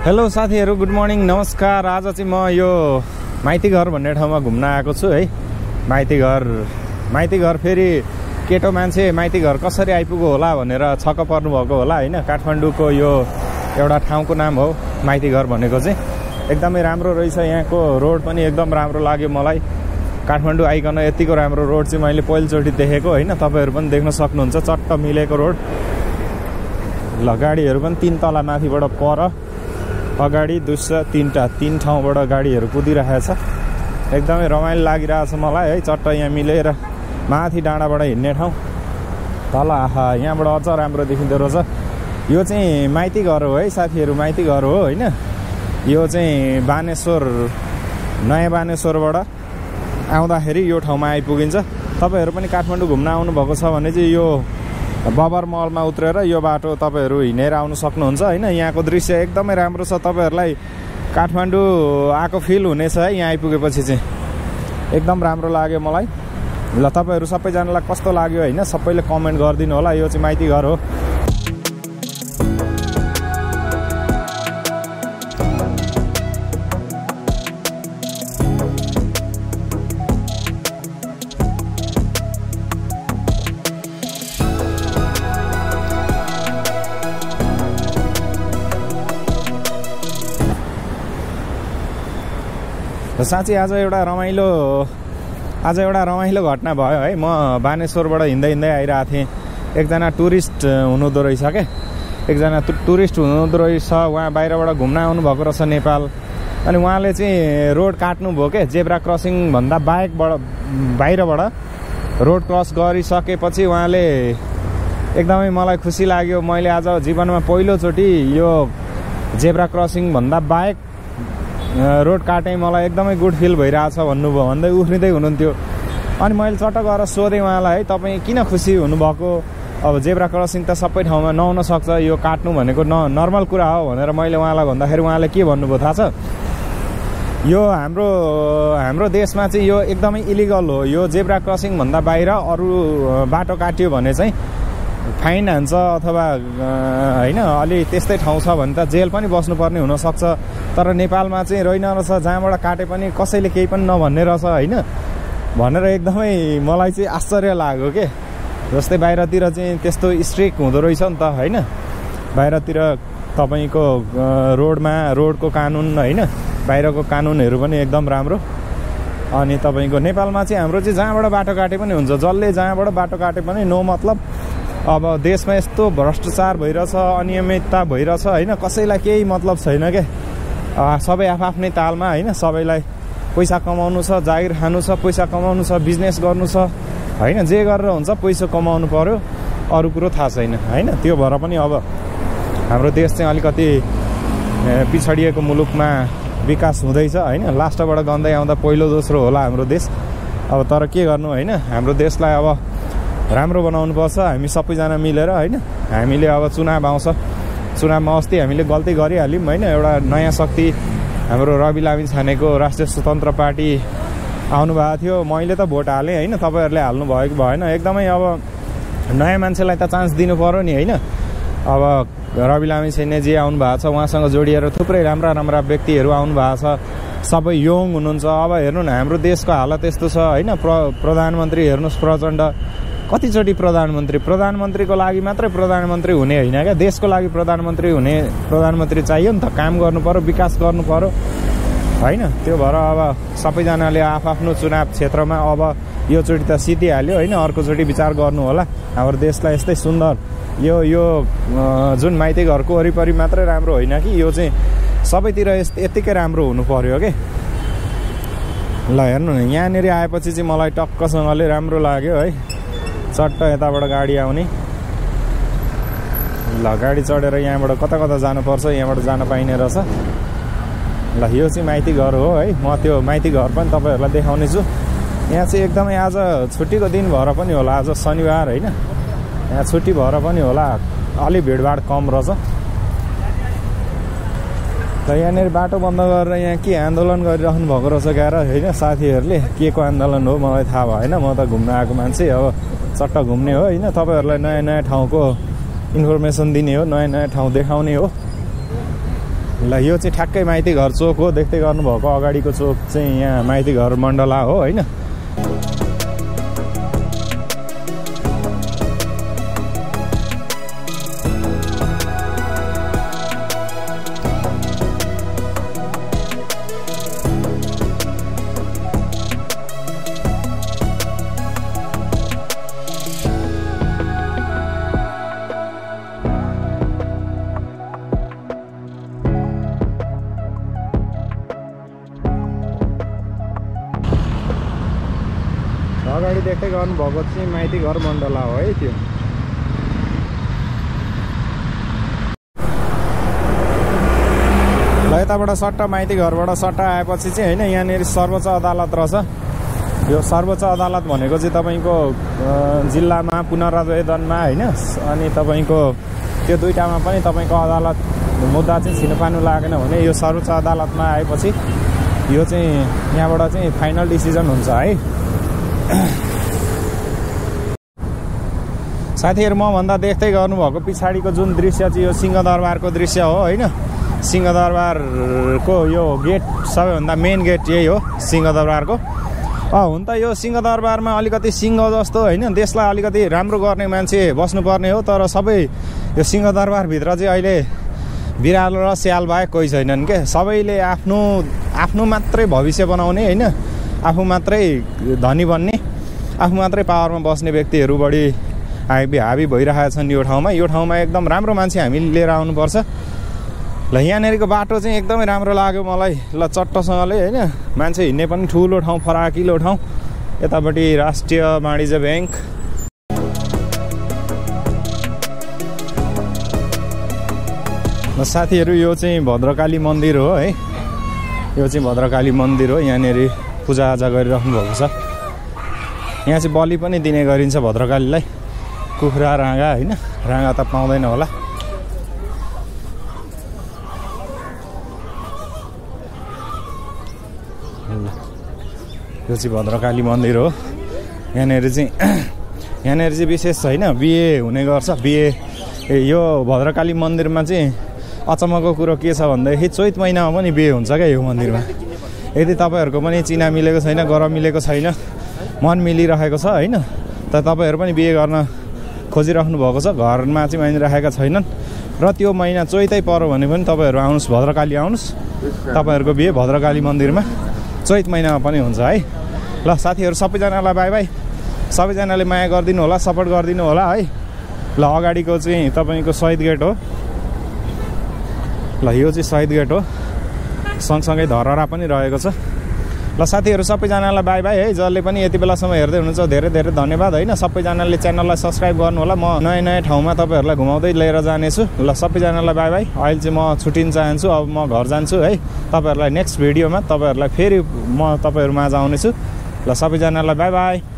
Hello साथीहरु, good morning, नमस्कार। आज चाहिँ म यो माइतीघर भन्ने ठाउँमा घुम्न आएको छु है। माइतीघर फेरि केटो मान्छे माइतीघर कसरी आइपुग्यो होला भनेर छक्क पर्नु भएको होला हैन। काठमाडौँको यो एउटा ठाउँको नाम हो माइतीघर भनेको चाहिँ। एकदमै राम्रो रहेछ, यहाँको रोड पनि एकदम राम्रो लाग्यो मलाई। काठमाडौँ आइकन यतिको राम्रो रोड चाहिँ मैले पहिलोचोटि देखेको हैन। तपाईहरु पनि देख्न सक्नुहुन्छ, चट्ट मिलेको रोड। ल, गाडीहरु पनि 3 तला माथिबाट पर अगाडि दुस्रा तीन ठाउँबाट गाडीहरु कुदिरहेछ। एकदमै रमाइलो लागिरहेछ मलाई है। चट्ट यहाँ मिलेर माथि डाँडाबाट हिँड्ने ठाउँ। तल आहा, यहाँबाट अझ राम्रो देखिँदो रहेछ। यो चाहिँ माइतीघर हो है साथीहरु, माइतीघर हो हैन। यो चाहिँ बानेश्वर, नयाँ बानेश्वरबाट आउँदाखेरि यो ठाउँमा आइपुगिन्छ। तपाईहरु पनि काठमाडौँ घुम्न आउनु भएको छ भने चाहिँ यो बबर मलमा उत्रेर यो बाटो तपाईहरु हिँडेर आउन सक्नुहुन्छ हैन। यहाँको दृश्य एकदमै राम्रो छ, तपाईहरुलाई काठमाडौँ आएको फिल हुनेछ है यहाँ आइपुगेपछि चाहिँ। एकदम राम्रो लाग्यो मलाई। ल, तपाईहरु सबैजनालाई कस्तो लाग्यो हैन, सबैले कमेन्ट गरिदिनु होला। यो चाहिँ माइतीघर हो। साँच्चै आज एउटा रमाइलो घटना भयो है। म बानेश्वरबाट हिँड्दै आइरहेको थिएँ। एकजना टुरिस्ट हुनुहुँदो रहेछ क्या, एकजना टुरिस्ट हुनुहुँदो रहेछ। उहाँ बाहिरबाट घुम्न आउनु भएको रहेछ नेपाल। अनि उहाँले चाहिँ रोड काट्नुभयो क्या, जेब्रा क्रसिङ भन्दा बाहिरबाट रोड क्रस गरिसकेपछि उहाँले एकदमै मलाई खुसी लाग्यो। मैले आज जीवनमा पहिलोचोटि यो जेब्रा क्रसिङ भन्दा बाहेक रोड काटेँ, मलाई एकदमै गुड फिल भइरहेछ भन्नुभयो, भन्दै उफ्रिँदै हुनुहुन्थ्यो। अनि मैले चट्ट गएर सोधेँ उहाँलाई, है तपाईँ किन खुसी हुनुभएको? अब जेब्रा क्रसिङ त सबै ठाउँमा नहुन सक्छ, यो काट्नु भनेको नर्मल कुरा हो भनेर मैले उहाँलाई भन्दाखेरि उहाँले के भन्नुभयो थाहा छ? यो हाम्रो देशमा चाहिँ यो एकदमै इलिगल हो। यो जेब्रा क्रसिङ भन्दा बाहिर अरू बाटो काट्यो भने चाहिँ फाइन हान्छ अथवा हैन, अलि त्यस्तै ठाउँ छ भने त जेल पनि बस्नुपर्ने हुनसक्छ। तर नेपालमा चाहिँ रहेन रहेछ, जहाँबाट काटे पनि कसैले केही पनि नभन्ने रहेछ हैन भनेर एकदमै मलाई चाहिँ आश्चर्य लाग्यो के। जस्तै बाहिरतिर चाहिँ त्यस्तो स्ट्रिक्ट हुँदो रहेछ नि त हैन। बाहिरतिर तपाईको रोडको कानुन हैन, बाहिरको कानुनहरू पनि एकदम राम्रो। अनि तपाईको नेपालमा चाहिँ हाम्रो चाहिँ जहाँबाट बाटो काटे पनि हुन्छ, जसले जहाँबाट बाटो काटे पनि नो मतलब। अब देशमा यस्तो भ्रष्टाचार भइरहेछ, अनियमितता भइरहेछ हैन, कसैलाई केही मतलब छैन के। सबै आफ्नै तालमा हैन, सबैलाई पैसा कमाउनु छ, जागिर खानु छ, पैसा कमाउनु छ, बिजनेस गर्नु छ हैन। जे गरेर हुन्छ पैसा कमाउनु पर्यो, अरू कुरो थाहा छैन हैन। त्यो भएर पनि अब हाम्रो देश चाहिँ अलिकति पिछडिएको मुलुकमा विकास हुँदैछ हैन। लास्टबाट गन्दै आउँदा पहिलो दोस्रो होला हाम्रो देश। अब तर के गर्नु हैन, हाम्रो देशलाई अब राम्रो बनाउनु पर्छ हामी सबैजना मिलेर हैन। हामीले अब चुनाव आउँछ, चुनावमा अस्ति हामीले गल्ती गरिहाल्यौँ हैन। एउटा नयाँ शक्ति हाम्रो रवि लामिछानेको राष्ट्रिय स्वतन्त्र पार्टी आउनुभएको थियो, मैले त भोट हालेँ हैन। तपाईहरुले हाल्नु भयो कि भएन? एकदमै अब नयाँ मान्छेलाई त चान्स दिनु पर्यो नि हैन। अब रवि लामिछानेजी आउनु भएको छ, उहाँसँग जोडिएर थुप्रै राम्रा व्यक्तिहरू आउनु भएको छ, सबै यङ हुनुहुन्छ। अब हेर्नु न, हाम्रो देशको हालत यस्तो छ हैन। प्रधानमन्त्री हेर्नुहोस्, प्रचण्ड कतिचोटि प्रधानमन्त्रीको लागि मात्रै प्रधानमन्त्री हुने होइन क्या, देशको लागि प्रधानमन्त्री चाहियो नि त। काम गर्नु पर्यो, विकास गर्नु पर्यो हैन। त्यो भएर अब सबैजनाले आफ्नो चुनाव क्षेत्रमा अब यो चोटि त सिद्धिहाल्यो हैन, अर्कोचोटि विचार गर्नु होला। हाम्रो देशलाई यस्तै सुन्दर यो जुन माइतीघरको वरिपरि मात्रै राम्रो होइन कि, यो चाहिँ सबैतिर यतिकै राम्रो हुनु पर्यो के। ल हेर्नु न, यहाँनिर आएपछि चाहिँ मलाई टक्कसँगले राम्रो लाग्यो है। चट्ट यताबाट गाडी आउने। ल, गाडी चढेर यहाँबाट कता जानुपर्छ, यहाँबाट जान पाइने रहेछ। ल, यो चाहिँ माइतीघर हो है। म त्यो माइतीघर पनि तपाईहरुलाई देखाउने छु। यहाँ चाहिँ एकदमै आज छुट्टीको दिन भएर पनि होला, आज शनिबार हैन, यहाँ छुट्टी भएर पनि होला, अलि भिडभाड कम रहेछ। त यहाँनिर बाटो बन्द गरेर यहाँ के आन्दोलन गरिराख्नु भएको रहेछ गाह्र हैन साथीहरूले। के को आन्दोलन हो मलाई थाहा भएन, म त घुम्न आएको मान्छे, अब चट्ट घुम्ने हो हैन। तपाईहरुलाई नयाँ ठाउँको इन्फर्मेसन दिने हो, नयाँ ठाउँ देखाउने हो। ल ल यो चाहिँ ठ्याक्कै माइतीघर चोक हो। देख्दै गर्नुभएको अगाडिको चोक चाहिँ यहाँ माइतीघर मण्डला हो होइन। अगाडि देख्दै गर्नुभएको चाहिँ माइतीघर मण्डला हो है त्यो। ल यताबाट सट्टा माइतीघरबाट सट्टा आएपछि चाहिँ होइन यहाँनिर सर्वोच्च अदालत रहेछ। यो सर्वोच्च अदालत भनेको चाहिँ तपाईँको जिल्लामा पुनरावेदनमा होइन अनि तपाईँको त्यो दुईटामा पनि तपाईँको अदालत मुद्दा चाहिँ छिनोफानो लागेन भने यो सर्वोच्च अदालतमा आएपछि यो चाहिँ यहाँबाट चाहिँ फाइनल डिसिजन हुन्छ है। साथीहरू मभन्दा देख्दै गर्नुभएको पछाडिको जुन दृश्य चाहिँ यो सिंहदरबारको दृश्य हो होइन। सिंहदरबारको यो गेट सबैभन्दा मेन गेट यही हो सिंहदरबारको। हुन त यो सिंहदरबारमा अलिकति सिंह जस्तो होइन देशलाई अलिकति राम्रो गर्ने मान्छे बस्नुपर्ने हो, तर सबै यो सिंहदरबारभित्र चाहिँ अहिले बिरालो र स्याल बाहेक कोही छैनन् के। सबैले आफ्नो मात्रै भविष्य बनाउने होइन, आफू मात्रै धनी बन्ने, आफू मात्रै पावरमा बस्ने व्यक्तिहरू बढी हाबी भइरहेका छन् यो ठाउँमा। यो ठाउँमा एकदम राम्रो मान्छे हामीले लिएर आउनुपर्छ। ल यहाँनिरको बाटो चाहिँ एकदमै राम्रो लाग्यो मलाई। ल चट्टसँगले होइन मान्छे हिँड्ने पनि ठुलो ठाउँ, फराकिलो ठाउँ। यतापट्टि राष्ट्रिय वाणिज्य ब्याङ्क। ल साथीहरू यो चाहिँ भद्रकाली मन्दिर हो है। यो चाहिँ भद्रकाली मन्दिर हो। यहाँनिर पूजाआजा गरिराख्नु भएको छ। यहाँ चाहिँ बलि पनि दिने गरिन्छ भद्रकालीलाई। कुखुरा राँगा होइन, राँगा त पाउँदैन होला। यो चाहिँ भद्रकाली मन्दिर हो। यहाँनिर चाहिँ विशेष होइन बिहे हुने गर्छ। बिहे यो भद्रकाली मन्दिरमा चाहिँ अचम्मको कुरो के छ भन्दाखेरि चैत महिनामा पनि बिहे हुन्छ क्या यो मन्दिरमा। यदि तपाईँहरूको पनि चिना मिलेको छैन, गरम मिलेको छैन, मन मिलिरहेको छ होइन, त तपाईँहरू पनि बिहे गर्न खोजिराख्नु भएको छ, घरमा चाहिँ मानिराखेका छैनन् र त्यो महिना चैतै पर्यो भने पनि तपाईँहरू आउनुहोस्, भद्रकाली आउनुहोस्। तपाईँहरूको बिहे भद्रकाली मन्दिरमा चैत महिनामा पनि हुन्छ है। ल साथीहरू सबैजनालाई बाई बाई। सबैजनाले माया गरिदिनु होला, सपोर्ट गरिदिनु होला है। ल अगाडिको चाहिँ तपाईँको शहीद गेट हो। ल यो चाहिँ शहीद गेट हो, सँगसँगै धरहरा पनि रहेको छ। ल साथीहरू सबैजनालाई बाई बाई है। जसले पनि यति बेलासम्म हेर्दै हुनुहुन्छ धेरै धेरै धन्यवाद होइन। सबैजनाले च्यानललाई सब्सक्राइब गर्नु होला। म नयाँ नयाँ ठाउँमा तपाईँहरूलाई घुमाउँदै लिएर जानेछु। ल सबैजनालाई बाई बाई। अहिले चाहिँ म छुट्टिन चाहन्छु, अब म घर जान्छु है। तपाईँहरूलाई नेक्स्ट भिडियोमा तपाईँहरूलाई फेरि म तपाईँहरूमाझ आउनेछु। ल सबैजनालाई बाई बाई।